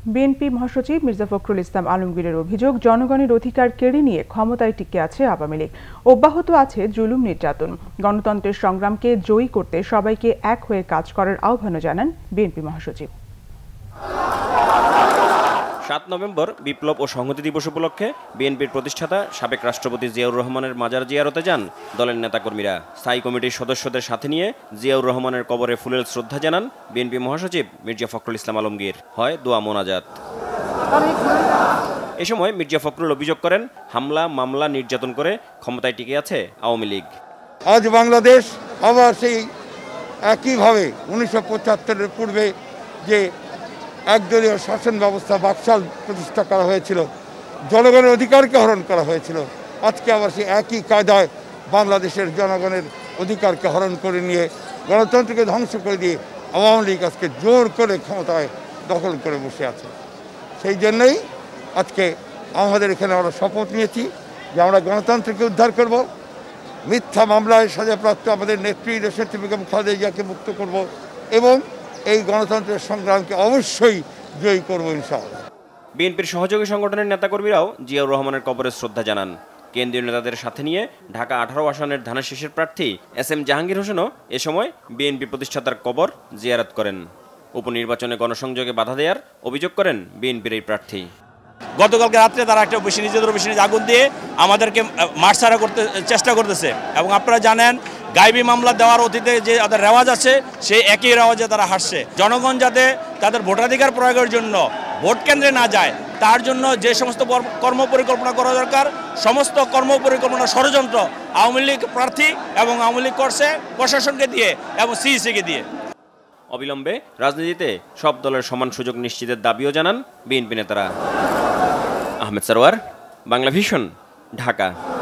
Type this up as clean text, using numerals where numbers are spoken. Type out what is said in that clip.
BNP মহাসচিব মির্জা ফখরুল ইসলাম আলমগীরের অভিযোগ, জনগণের অধিকার কেড়ে নিয়ে ক্ষমতায় টিকে আছে আওয়ামী লীগ। অব্যাহত আছে জুলুম নির্যাতন। গণতন্ত্রের সংগ্রামকে জয়ী করতে সবাইকে এক হয়ে কাজ করার আহ্বানও জানান বিএনপি মহাসচিব। ৭ নভেম্বর বিপ্লব ও সংহতি দিবস উপলক্ষে বিএনপির প্রতিষ্ঠাতা সাবেক রাষ্ট্রপতি জিয়াউর রহমানের মাজার জিয়ারতে যান দলের নেতাকর্মীরা। স্থায়ী কমিটির সদস্যদের সাথে নিয়ে জিয়াউর রহমানের কবরে ফুলেল শ্রদ্ধা জানান বিএনপি মহাসচিব মির্জা ফখরুল ইসলাম আলমগীর। হয় দোয়া মোনাজাত। এ সময় মির্জা ফখরুল অভিযোগ করেন, হামলা মামলা নির্যাতন করে ক্ষমতায় টিকে আছে আওয়ামী লীগ। আজ বাংলাদেশ আবার সেই একইভাবে 1975-এর পূর্বে যে একদলীয় শাসন ব্যবস্থা বাকশাল প্রতিষ্ঠা করা হয়েছিল, জনগণের অধিকারকে হরণ করা হয়েছিল, আজকে আবার সেই একই কায়দায় বাংলাদেশের জনগণের অধিকারকে হরণ করে নিয়ে গণতন্ত্রকে ধ্বংস করে দিয়ে আওয়ামী লীগ আজকে জোর করে ক্ষমতায় দখল করে বসে আছে। সেই জন্যই আজকে আমাদের এখানে আমরা শপথ নিয়েছি যে আমরা গণতন্ত্রকে উদ্ধার করব, মিথ্যা মামলায় সাজাপ্রাপ্ত আমাদের নেত্রী দেশনেত্রী বেগম খালেদা জিয়াকে মুক্ত করব এবং এই গণতন্ত্রের সংগ্রামকে অবশ্যই জয়ী করব ইনশাআল্লাহ। বিএনপির সহযোগী সংগঠনের নেতাকর্মীরাও জিয়াউর রহমানের কবরে শ্রদ্ধা জানান। কেন্দ্রীয় নেতাদের সাথে নিয়ে ঢাকা 18 আসনের ধানের শীষের প্রার্থী SM জাহাঙ্গীর হোসেনও এ সময় বিএনপি প্রতিষ্ঠাতার কবর জিয়ারত করেন। উপনির্বাচনে গণসংযোগে বাধা দেওয়ার অভিযোগ করেন বিএনপির এই প্রার্থী। গতকালকে রাত্রে তারা একটা নিজেদের বেশি আগুন দিয়ে আমাদেরকে মারছাড়া করতে চেষ্টা করতেছে এবং আপনারা জানেন গায়েবী মামলা দেওয়ার অতীতে যে তাদের রেওয়াজ আছে সেই একই রেওয়াজে তারা হাঁটছে। জনগণ যাতে তাদের ভোটাধিকার প্রয়োগের জন্য ভোট কেন্দ্রে না যায় তার জন্য যে সমস্ত কর্মপরিকল্পনা করা দরকার সমস্ত কর্মপরিকল্পনা ষড়যন্ত্র আওয়ামী লীগ প্রার্থী এবং আওয়ামী লীগ করছে প্রশাসনকে দিয়ে এবং সিইসিকে দিয়ে। অবিলম্বে রাজনীতিতে সব দলের সমান সুযোগ নিশ্চিতের দাবিও জানান বিএনপি নেতারা। আহমেদ সরওয়ার, বাংলা ভিশন, ঢাকা।